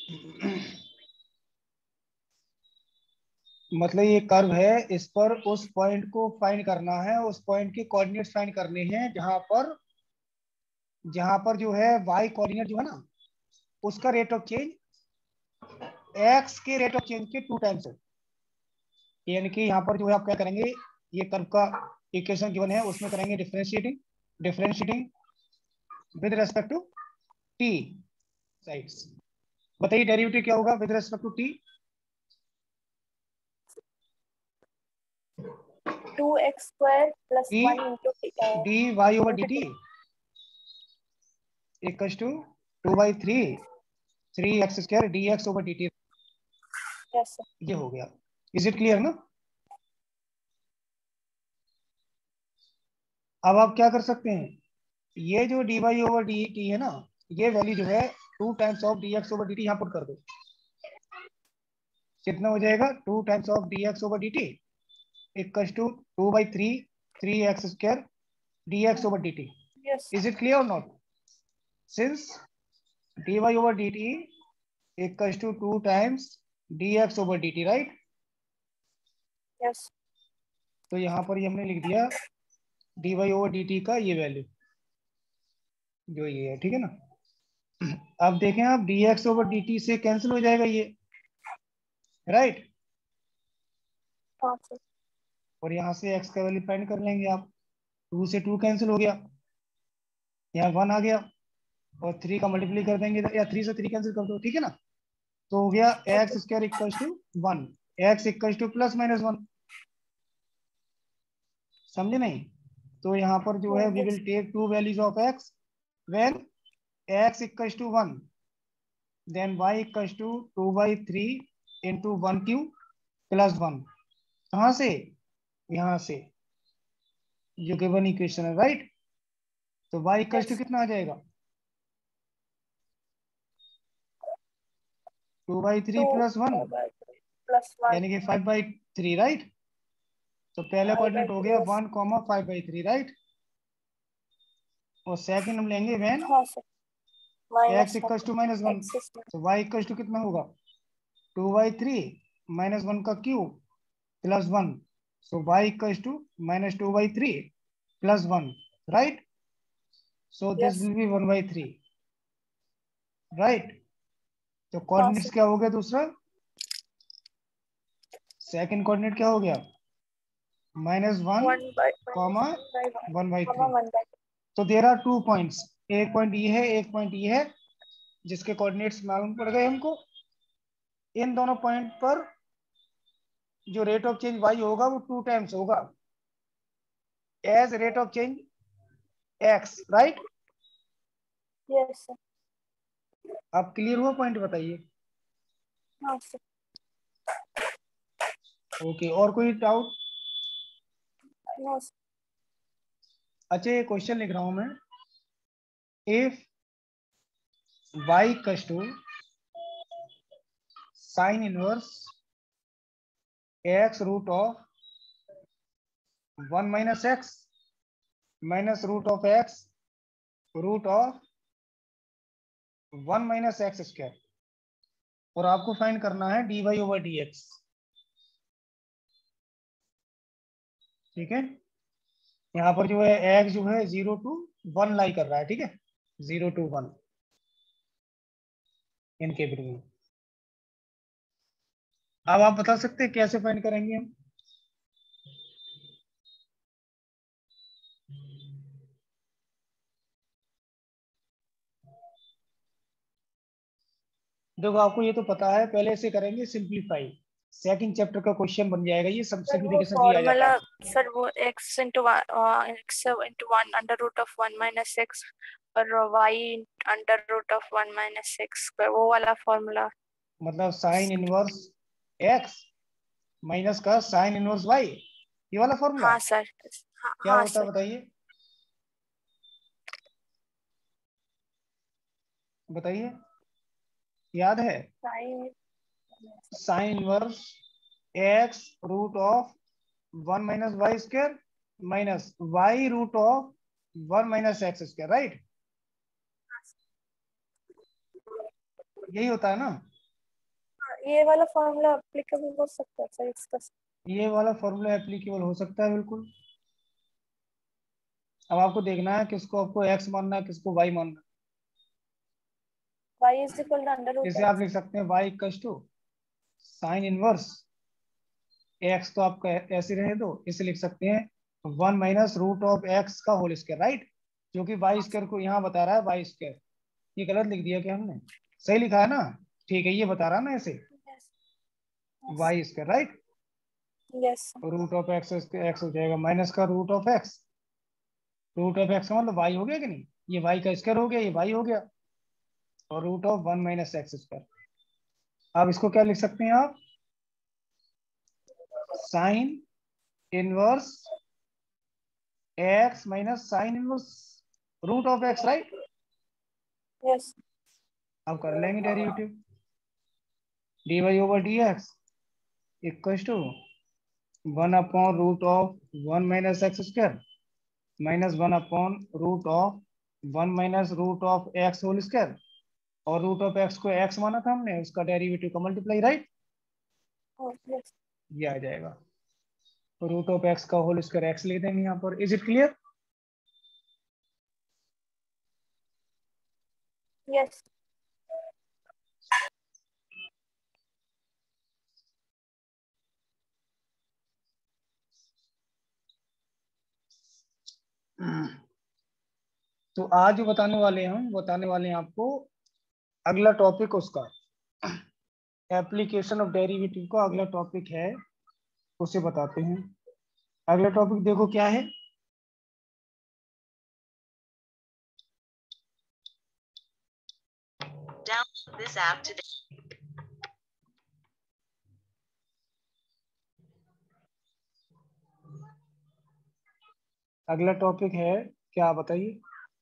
मतलब ये कर्व है, इस पर उस पॉइंट को फाइंड करना है, उस पॉइंट के कोऑर्डिनेट्स फाइंड करने हैं जहां पर जो है y कोऑर्डिनेट जो है ना, उसका रेट ऑफ चेंज x के रेट ऑफ चेंज के 2 टाइम्स है। यानी कि यहाँ पर जो है आप क्या करेंगे, ये कर्व का इक्वेशन गिवन है, उसमें करेंगे differentiating with respect to t sides. बताइए डेरिवेटिव क्या होगा with respect to t? 2x² plus t 1 into dy over dt equals to 2/3 dx over dt। yes sir. ये हो गया। इज इट क्लियर ना? अब आप क्या कर सकते हैं, ये जो dy over dt है ना, ये वैल्यू जो है 2 times of dx over dt यहाँ पुट कर दो। कितना हो जाएगा? 2 times of dx over dt equals to 2/3 dx over dt। Yes. Is it clear or not? Since dy over dt equals to 2 times dx over dt, right? Yes. तो यहाँ पर ये हमने लिख दिया dy over dt का ये value जो ये है, ठीक है ना। अब देखें आप dx over dt से कैंसिल हो जाएगा ये, राइट? हाँ सर। और यहाँ से x का वैल्यू फाइंड कर लेंगे आप। 2 से 2 कैंसिल हो गया, यहाँ 1 आ गया, और 3 का मल्टीप्लाई कर देंगे या 3 से 3 कैंसिल कर दो, ठीक है ना। तो हो गया x square equals to 1, x equals to plus minus 1। समझे नहीं? तो यहाँ पर जो है we will take 2 values of x when x equals to 1, then y equals to 2/3 into 1 cube plus 1। कहाँ से? यहाँ से, जो गिवन इक्वेशन है, राइट? तो y इक्वल्स टू कितना आ जाएगा? 2/3 प्लस 1 प्लस 1 यानी कि 5/3, राइट? तो पहला कोऑर्डिनेट हो गया 1, 5/3, राइट? और सेकंड हम लेंगे व्हेन हाँ सर x इक्वल्स टू -1। तो y इक्वल्स टू कितना होगा? 2/3 -1 का cube plus 1। So y equals to -2/3 plus 1, right? So this will be 1/3, right? तो कोऑर्डिनेट्स क्या हो गया दूसरा? सेकंड कोऑर्डिनेट क्या हो गया? -1, 1/3। तो देयर आर 2 पॉइंट्स, एक पॉइंट ये है, एक पॉइंट ये है, जिसके कोऑर्डिनेट्स मालूम पड़ गए हमको। इन दोनों पॉइंट पर जो रेट ऑफ चेंज y होगा वो 2 टाइम्स होगा as rate of change x, right? Yes sir. अब क्लियर हुआ पॉइंट? बताइए। हाँ सर। ओके, और कोई डाउट? No sir. अच्छा, ये क्वेश्चन लिख रहा हूं मैं। If y equals to sine inverse x root of 1 minus x minus root of x root of 1 minus x square, और आपको फाइंड करना है dy ओवर dx, ठीक है। यहाँ पर जो है x जो है 0 to 1 लाई कर रहा है, ठीक है, 0 to 1 इनके बिटवीन। अब आप बता सकते हैं कैसे फाइंड करेंगे हम? देखो, आपको ये तो पता है, पहले से करेंगे सिंप्लीफाई, सेकंड चैप्टर का क्वेश्चन बन जाएगा ये, सब सिंप्लीफिकेशन के लिए आ जाता फॉर्मूला है। सर वो x into 1 under root of 1 minus 6 और y under root of 1 minus 6 वो वाला फॉर्मूला। मतलब साइन इनवर्स x माइनस का साइन इनवर्स y, ये वाला फॉर्मूला हाँ सर। क्या हाँ होता है सर। बताइए? बताइए, याद है? Sine inverse x root of 1 minus y square minus y root of 1 minus x square, right? यही होता है ना? ये वाला फॉर्मूला एप्लीकेबल हो सकता है सर इसका? ये वाला फॉर्मूला एप्लीकेबल हो सकता है बिल्कुल। अब आपको देखना है किसको आपको एक्स मानना है, किसको वाई मानना y is equal to under है। root इसे आप x. लिख सकते हैं y equals to sine inverse x, तो आपका ऐसे रहे दो, इसे लिख सकते हैं 1 - रूट ऑफ एक्स का होल स्क्वायर, राइट। जो कि वाई स्क्वायर को यहाँ बता रहा है वाई स्क्वायर। ये गलत लिख दिया क्या हमने? सही लिखा है ना? ठीक है, ये बता रहा है ना ऐसे Yes. Yes. Y square, right. Yes. Root of x x हो जाएगा माइनस का root of x. Root of x का मतलब वाई हो गया कि नहीं? ये वाई का स्क्वायर हो गया, ये वाई हो गया, और रूट ऑफ 1 - एक्स स्क्वायर। अब इसको क्या लिख सकते हैं आप? Sine inverse x minus sine inverse root of x, right. Yes. अब कर लेंगे derivative, d y over d x equal to 1/√ऑफ 1 - एक्स स्क्वायर माइनस 1/√ऑफ 1 - root of x whole square, और रूट ऑफ एक्स को एक्स माना था हमने, उसका डेरिवेटिव का मल्टीप्लाई, राइट। Oh, yes. ये आ जाएगा, तो रूट ऑफ एक्स का होल स्क्वायर एक्स ले देंगे यहाँ पर। Is it clear? Yes. तो आज जो बताने वाले हैं हम, बताने वाले हैं आपको अगला टॉपिक उसका एप्लीकेशन ऑफ डेरिवेटिव का अगला टॉपिक है, उसे बताते हैं। अगला टॉपिक देखो क्या है। Download this app today. अगला टॉपिक है क्या, बताइए।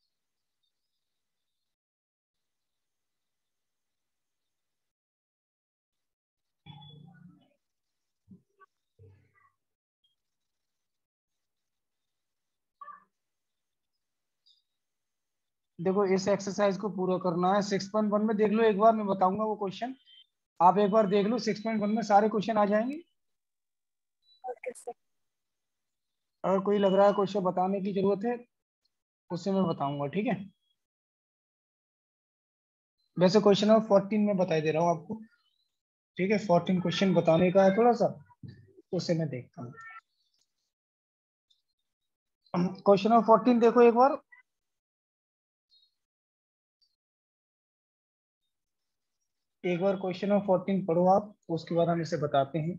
देखो इस एक्सरसाइज को पूरा करना है। 6.1 में देख लो एक बार, मैं बताऊंगा वो क्वेश्चन, आप एक बार देख लो। 6.1 में सारे क्वेश्चन आ जाएंगे। Okay, sir. अगर कोई लग रहा है क्वेश्चन बताने की जरूरत है, उससे मैं बताऊंगा, ठीक है। वैसे क्वेश्चन नंबर 14 में बता दे रहा हूँ आपको, ठीक है। 14 क्वेश्चन बताने का है थोड़ा सा, उससे मैं देखता हूँ। क्वेश्चन नंबर 14 देखो एक बार। एक बार क्वेश्चन नंबर 14 पढ़ो आप, उसके बाद हम इसे बताते हैं।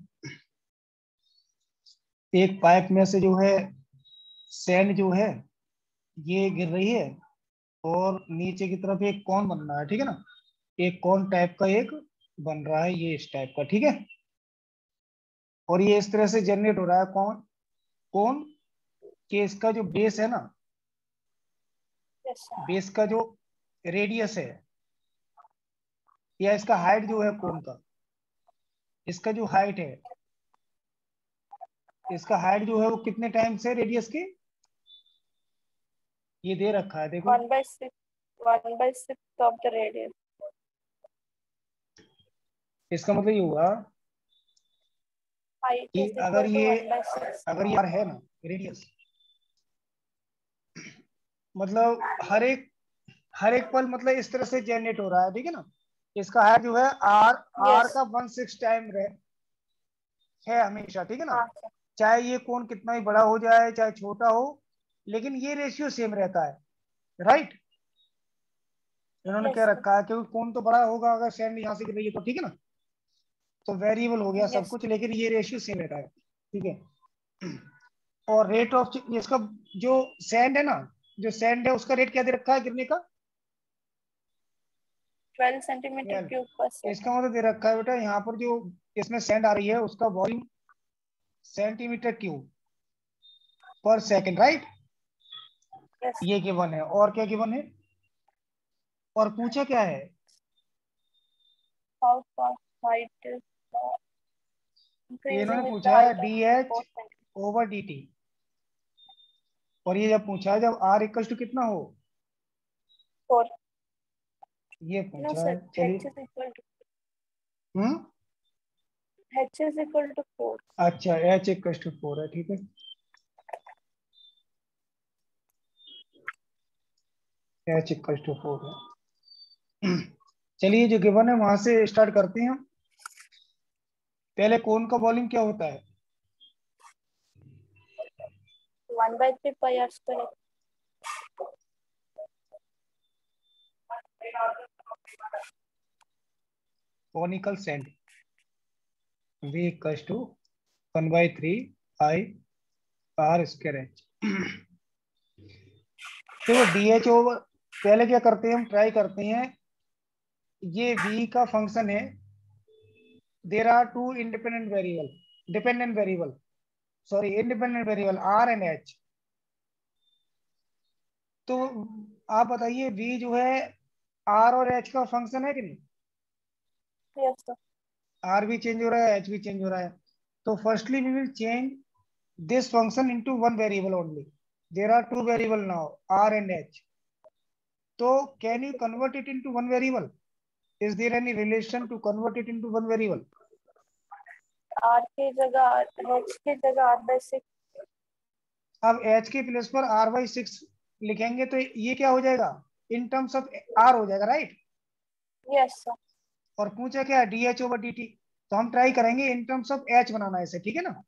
एक पाइप में से जो है सैंड जो है ये गिर रही है, और नीचे की तरफ एक कौन बन रहा है, ठीक है ना। एक कौन टाइप का एक बन रहा है, ये इस टाइप का, ठीक है। और ये इस तरह से जनरेट हो रहा है कौन कौन कि इसका जो बेस है ना, Yes, sir. बेस का जो रेडियस है, या इसका हाइट जो है कौन का, इसका जो हाइट है, इसका हाइट जो है वो कितने टाइम्स है रेडियस के, ये दे रखा है देखो। 1/6. 1/6 of the radius. इसका मतलब ये हुआ Height कि is equal to 1/6. अगर ये है ना रेडियस, मतलब हर एक पल मतलब इस तरह से जनरेट हो रहा है, ठीक है ना। इसका हाइट जो है आर आर Yes. का 1/6 टाइम है हमेशा, ठीक है ना। हाँ, sir. चाहे ये कोण कितना ही बड़ा हो जाए चाहे छोटा हो, लेकिन ये रेशियो सेम रहता है, राइट। इन्होंने क्या Yes, sir. रखा है, क्योंकि कोण तो बड़ा होगा अगर सैंड यहाँ से गिर रही है तो, ठीक है ना। तो वेरिएबल हो गया सब Yes. कुछ, लेकिन ये रेशियो सेम रहता है, ठीक है। और रेट ऑफ इसका जो सैंड है ना, जो सैंड है उसका रेट क्या दे रखा है गिरने का? 12 centimeter 12। cube per इसका second. मतलब दे रखा है बेटा यहाँ पर जो इसमें सैंड आ रही है उसका वॉल्यूम सेंटीमीटर क्यूब पर सेकंड, राइट। Yes. ये गिवन है, और क्या गिवन है, और पूछा क्या है? How fast height is ये increasing इन्होंने with the पूछा है height of d h 4 centimeters. Over d t, और ये जब पूछा है जब आर इक्वल टू कितना हो, 4. ये No, पूछा है। sir. चलिए। H is equal to hmm h is equal to 4. अच्छा h इक्वल टू 4 है, ठीक है। h इक्वल टू 4 है। चलिए जो गिवन है वहां से स्टार्ट करते हैं हम। पहले कोन का वॉल्यूम क्या होता है? 1/3 pi r square. Conical send v equal to 1/3 pi r square h। देखो dh ओवर, पहले क्या करते हैं हम, ट्राई करते हैं, ये v का फंक्शन है। There are two independent variable, dependent variable, sorry independent variable r and h। तो आप बताइए v जो है r और h का फंक्शन है कि नहीं? Yes, sir. r भी चेंज हो रहा है, h भी चेंज हो रहा है। तो firstly we will change this function into one variable only. There are two variable now, r and h. So can you convert it into one variable? Is there any relation to convert it into one variable? r की जगह h की जगह r/6. अब h के place पर r/6 लिखेंगे तो ये क्या हो जाएगा, इन टर्म्स ऑफ r हो जाएगा, राइट? Yes, sir. और पूछा क्या है, dh ओवर dt। तो हम ट्राई करेंगे इन टर्म्स ऑफ h बनाना है इसे, ठीक है ना?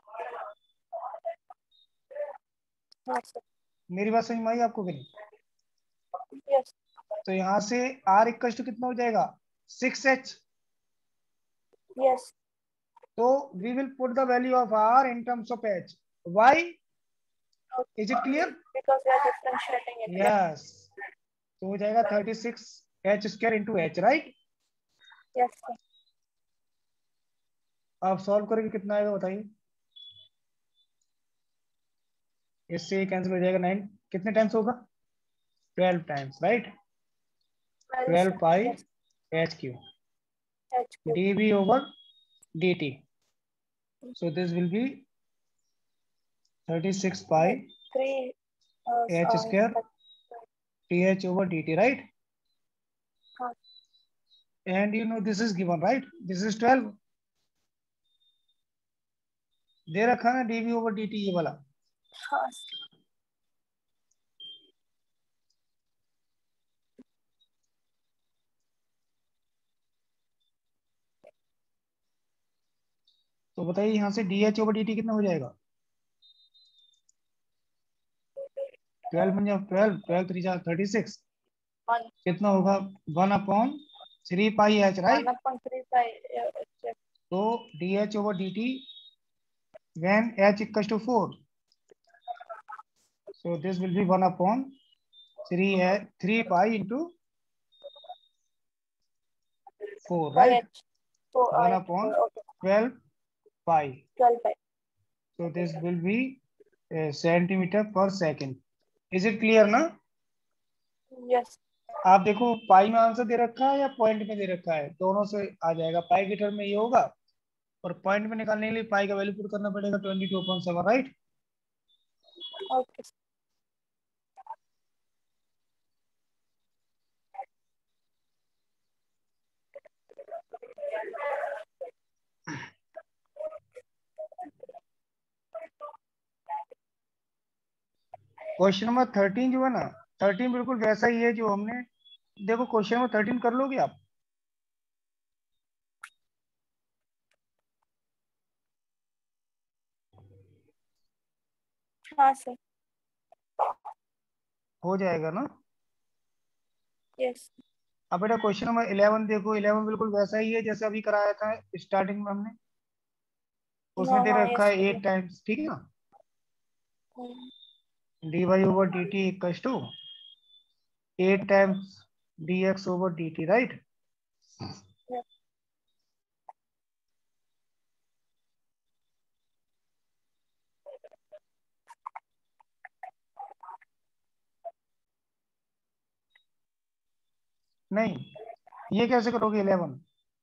हाँ सर. मेरी बात समझ में आई आपको कि नहीं? Yes. तो यहाँ से r इक्वल टू कितना हो जाएगा, 6h। Yes. तो we will put the value of r in terms of h. Why? Is it clear? Because we are differentiating it. Yes. तो हो जाएगा 36 h square into h, right? Yes, sir. आप solve करेंगे कितना आएगा बताइए। इससे कैंसिल हो जाएगा 9, कितने टाइम्स होगा, 12 times, right? 12 pi Yes. h cube H cube. dv over dt. So this will be 36 pi 3 h square th over dt, right? हाँ. And you know this is given, right? This is 12 दे रखा ना, dv over dt ये वाला। हाँ. तो बताइए यहाँ से dh over dt कितना हो जाएगा, 12 बन जाओ, 12 12 3 36, 1 कितना होगा, 1/3 पाई h, राइट? 1/3 pi. तो dh over dt when h equals to 4, so this will be 1/3 pi into 4, right? 1/12 pi. 12 pi. So this will be centimeter per second. Is it clear ना? Yes. आप देखो पाई में answer दे रखा है या point में दे रखा है, दोनों से आ जाएगा। पाई की टर्म में ये होगा और पॉइंट में निकालने के लिए पाई का वैल्यू पुट करना पड़ेगा 22.7, राइट? Okay. क्वेश्चन नंबर 13 जो है ना, 13 बिल्कुल वैसा ही है जो हमने, देखो क्वेश्चन नंबर 13 कर लोगे आप? हाँ सर. हो जाएगा ना? Yes. अब बेटा क्वेश्चन नंबर 11 देखो, 11 बिल्कुल वैसा ही है जैसे अभी कराया था स्टार्टिंग में हमने, उसमें दे हाँ. रखा है 8 टाइम्स, ठीक है ना? dy over dt equals to 8 times dx over dt, right? Yeah. नहीं, ये कैसे करोगे 11?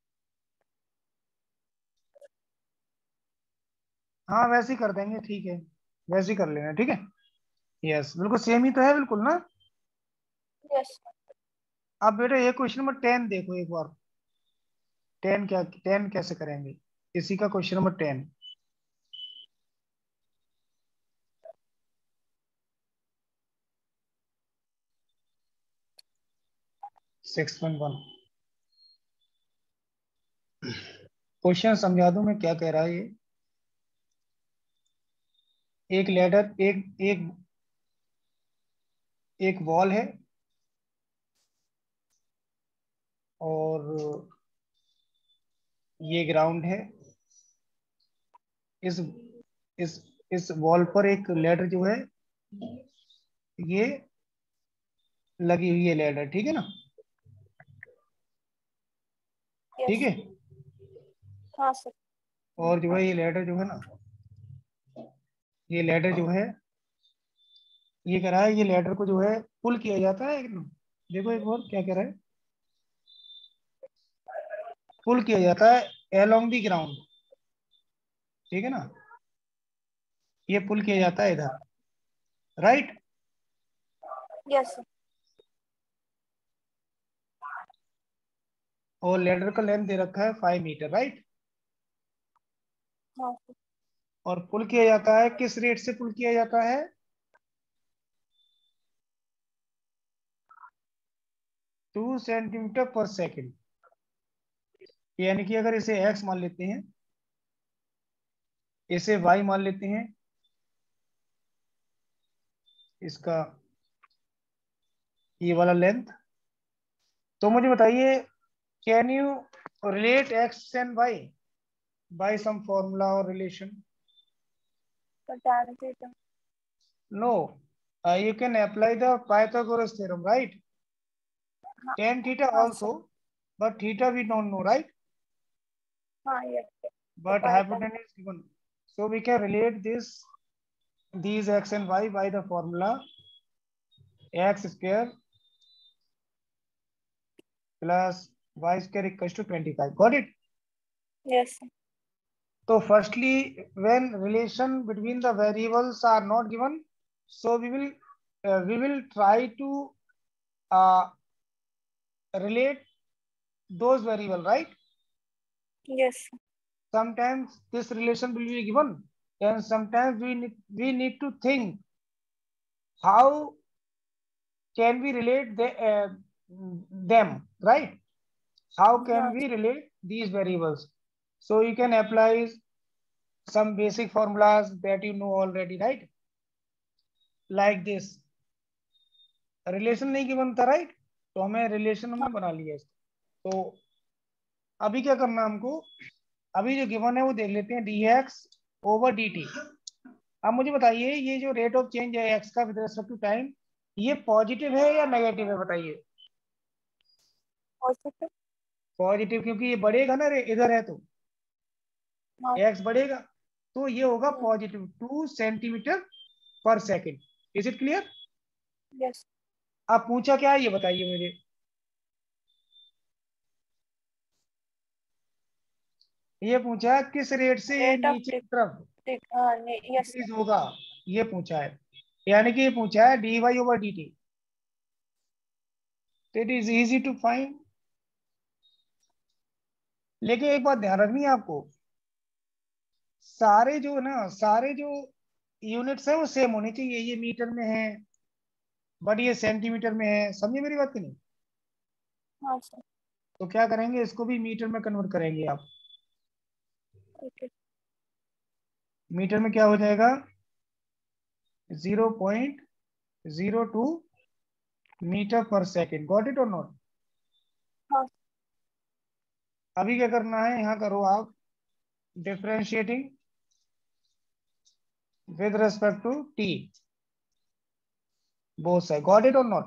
हाँ वैसे ही कर देंगे, ठीक है, वैसे ही कर लेना, ठीक है। यस बिल्कुल सेम ही तो है, बिल्कुल ना? Yes. अब बेटा ये क्वेश्चन नंबर 10 देखो एक बार, 10 क्या, 10 कैसे करेंगे। इसी का क्वेश्चन नंबर 10। 6.1 क्वेश्चन समझा दूं मैं क्या कह रहा है ये। एक लैडर एक वॉल है और ये ग्राउंड है। इस इस वॉल पर एक लैडर जो है ये लगी हुई है लैडर, ठीक है ना। ठीक Yes. है। हाँ सर। और जो है ये लैडर जो है ना, ये लैडर जो है ये कह रहा है ये लैडर को जो है पुल किया जाता है एकदम। देखो एक और क्या कह रहा है, पुल किया जाता है अलोंग दी ग्राउंड, ठीक है ना। ये पुल किया जाता है इधर, राइट। Yes sir. और लैडर का लेंथ दे रखा है 5 मीटर, राइट। हाँ सर। और पुल किया जाता है, किस रेट से पुल किया जाता है? 2 सेंटीमीटर पर सेकेंड। यानी कि अगर इसे x मान लेते हैं, इसे y मान लेते हैं, इसका ये वाला लेंथ, तो मुझे बताइए can you relate x and y by some formula और रिलेशन? तो tan theta. No, you can apply the Pythagoras theorem, right? हाँ Tan theta हाँ also, सर. but theta we don't know, right? हाँ yes. तो But Python. hypotenuse is given, so we can relate these x and y by the formula x square plus y square equals to 25. Got it? Yes sir. So firstly, when relation between the variables are not given, so we will try to relate those variable, right? Yes sir. Sometimes this relation will be given, and sometimes we need to think how can we relate them, right? How can हाँ we relate these variables? So you can apply some basic formulas that you know already, right? Like this. Relation नहीं given था, right. तो हमें relation हमने हाँ. बना लिया इसको। तो अभी क्या करना है हमको, अभी जो गिवन है वो देख लेते हैं, dx ओवर dt। अब मुझे बताइए ये जो रेट ऑफ चेंज है x का विद रिस्पेक्ट टू टाइम, ये पॉजिटिव है या नेगेटिव है, बताइए। Positive. पॉजिटिव, क्योंकि ये बढ़ेगा ना, इधर है तो हाँ. x बढ़ेगा, तो ये होगा हम्म. पॉजिटिव 2 सेंटीमीटर पर second. Is it clear? Yes. आप पूछा क्या है ये बताइए मुझे। ये पूछा है किस रेट से ये Rate of नीचे की तरफ yes sir. इंक्रीज होगा, ये पूछा है। यानी कि ये पूछा है dy ओवर dt। तो it is easy to find. लेकिन एक बात ध्यान रखनी है आपको, सारे जो ना सारे जो यूनिट्स है वो सेम होने चाहिए। ये मीटर में है बट ये सेंटीमीटर में है, समझे मेरी बात की नहीं। हाँ सर. तो क्या करेंगे, इसको भी मीटर में कन्वर्ट करेंगे आप। Okay. मीटर में क्या हो जाएगा, 0.02 मीटर पर सेकेंड। गॉट इट और नॉट? हाँ. अभी क्या करना है, यहाँ करो आप differentiating with respect to t, both side. Got it or not?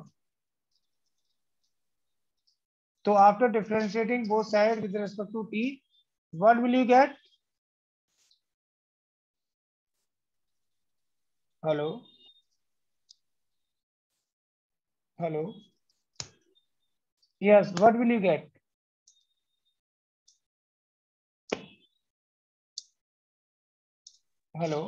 So after differentiating both sides with respect to t, what will you get? Hello? Hello? Yes, what will you get? Hello?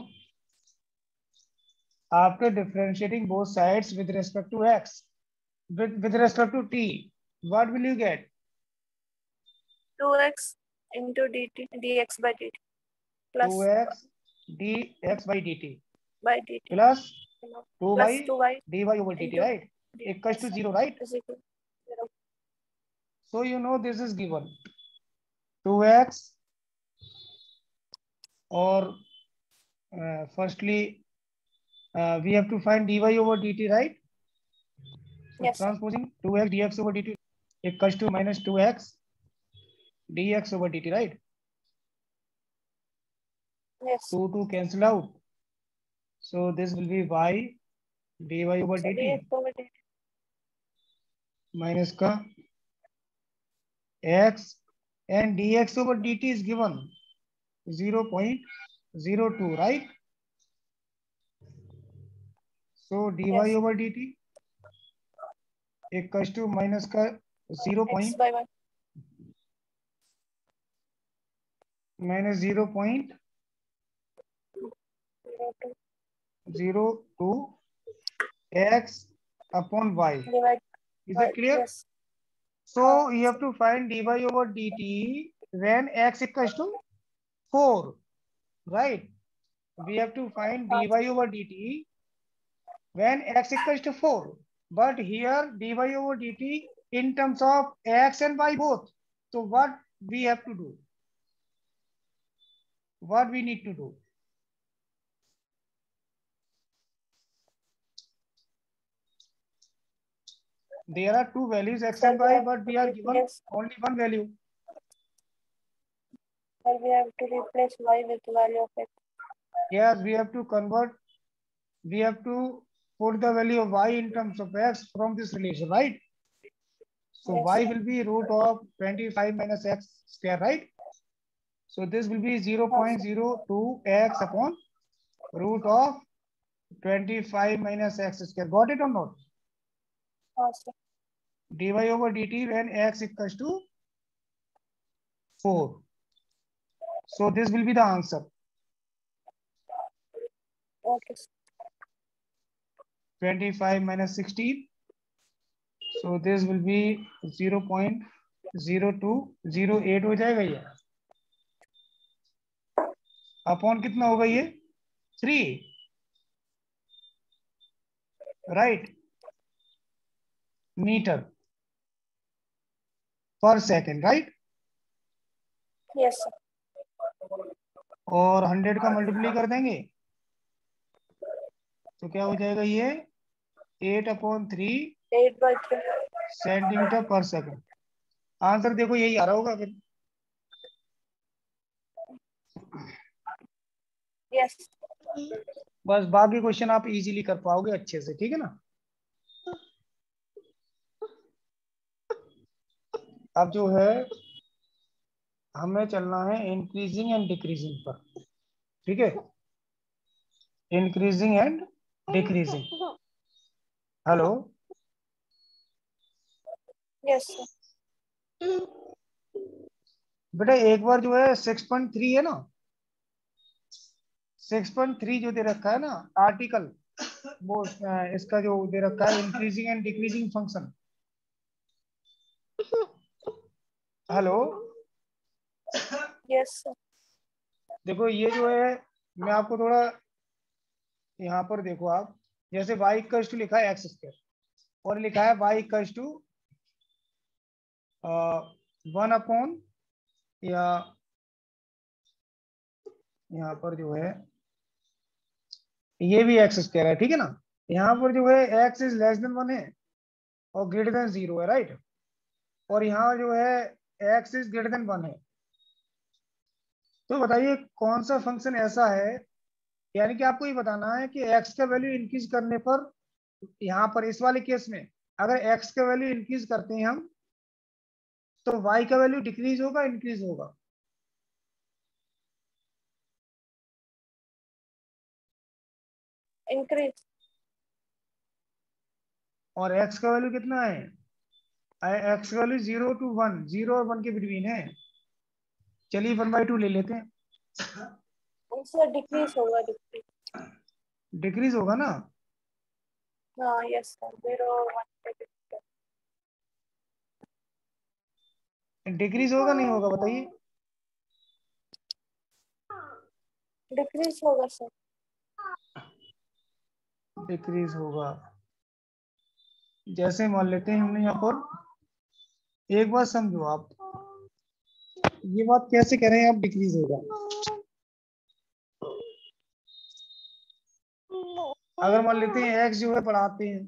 After differentiating both sides with respect to x, with respect to t, what will you get? 2x into dt dx by dt plus 2x dx by dt dt plus 2 by plus 2y dy over dt, into right? Equals to 0, right? is equal to 0. So you know this is given 2x or firstly we have to find dy over dt, right? So Yes. transposing 2x dx over dt equals to minus 2x dx over dt, right? Yes. 2 cancel out. So this will be y dy over So dt dx over dt. minus का x and dx over dt is given 0.02, right? So dy Yes. over dt equals to minus का 0. X by 1. minus 0.02 x upon y. Divide Is by it clear? yes. So you have to find dy over dt when x equals to 4, right? We have to find dy over dt when x equals to 4. But here dy over dt in terms of x and y both. So what we have to do? What we need to do? There are two values x and y, but we are given only one value. Or we have to replace y with value of x. Yes, we have to convert. We have to put the value of y in terms of x from this relation, right? So Yes. y will be root of 25 minus x square, right? So this will be 0.02 x upon root of 25 minus x square. Got it or not? Awesome. dy over dt when x equals to 4. So this will be the answer. Okay. 25 minus 16. So this will be 0.0208 हो जाएगा ये. Upon कितना होगा ये? 3. Right? Meter per second, right? Yes. और 100 का multiply कर देंगे तो क्या हो जाएगा ये 8/3 8/3 सेंटीमीटर पर सेकंड. आंसर देखो यही आ रहा होगा फिर. Yes. बस बाकी क्वेश्चन आप इजीली कर पाओगे अच्छे से, ठीक है ना. अब जो है हमें चलना है इंक्रीजिंग एंड डिक्रीजिंग पर, ठीक है. Increasing and decreasing. Hello. Yes. बेटा एक बार जो है 6.3 है ना, 6.3 जो दे रखा है ना आर्टिकल, वो इसका जो दे रखा है increasing and decreasing function. Hello. Yes. देखो ये जो है मैं आपको थोड़ा यहाँ पर देखो आप, जैसे y इक्वल्स टू लिखा है एक्स स्क्वायर और लिखा है y इक्वल्स टू 1 या यहाँ पर जो है ये भी एक्स स्क्वायर है, ठीक है ना. यहाँ पर जो है x इज लेस देन 1 है और ग्रेटर देन 0 है, राइट. और यहाँ जो है x इज ग्रेटर देन 1 है. तो बताइए कौन सा फंक्शन ऐसा है, यानी कि आपको ये बताना है कि x का वैल्यू इंक्रीज करने पर, यहाँ पर इस वाले केस में अगर x का वैल्यू इंक्रीज करते हैं हम तो y का वैल्यू डिक्रीज होगा इंक्रीज होगा? Increase. और x का वैल्यू कितना है? x का वैल्यू 0 to 1, 0 और 1 के बिटवीन है. चलिए 1/2 ले लेते हैं. उससे डिक्रीज होगा. डिक्रीज होगा ना. हाँ. Yes. 0 1 डिक्रीज होगा नहीं होगा बताइए. डिक्रीज होगा सर। डिक्रीज होगा, जैसे मान लेते हैं हमने यहाँ पर, एक बात समझो आप, ये बात कैसे कह रहे हैं आप डिक्रीज होगा? अगर मान लेते हैं एक्स जो है बढ़ाते हैं,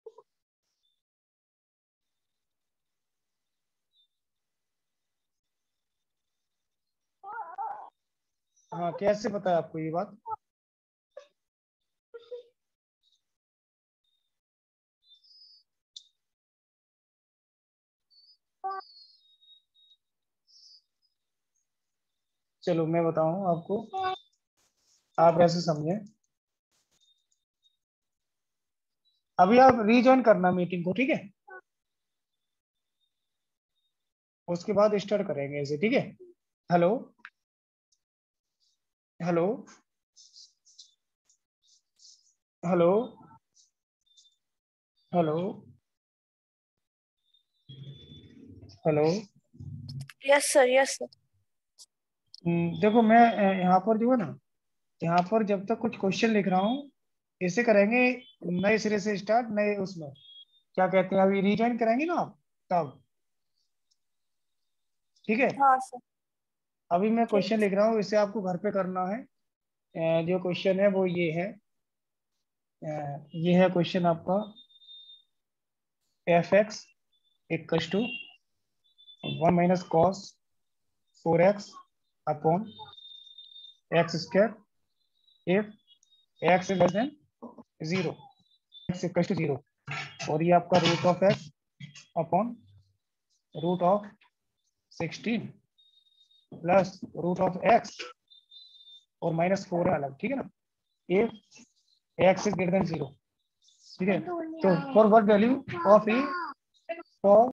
हाँ कैसे पता है आपको ये बात? चलो मैं बताऊं आपको, आप ऐसे समझे। अभी आप रीजॉइन करना मीटिंग को, ठीक है? उसके बाद स्टार्ट करेंगे इसे, ठीक है? Hello hello hello hello hello. Yes sir, yes sir. देखो मैं यहाँ पर जो है ना, यहाँ पर जब तक कुछ क्वेश्चन लिख रहा हूँ, इसे करेंगे नए सिरे से स्टार्ट, नए उसमें क्या कहते हैं, अभी रीजॉइन करेंगे ना आप, तब, ठीक है? हाँ सर। अभी मैं ठीक क्वेश्चन लिख रहा हूँ, इसे आपको घर पे करना है। जो क्वेश्चन है वो ये है, ये है क्वेश्चन आपका, f x equals to 1 - cos 4x upon x square if x is less than 0, x equals to 0, और ये आपका root of x upon root of 16 plus root of x और -4 है अलग, ठीक है ना? If x is greater than 0, ठीक है? तो for what value of a, for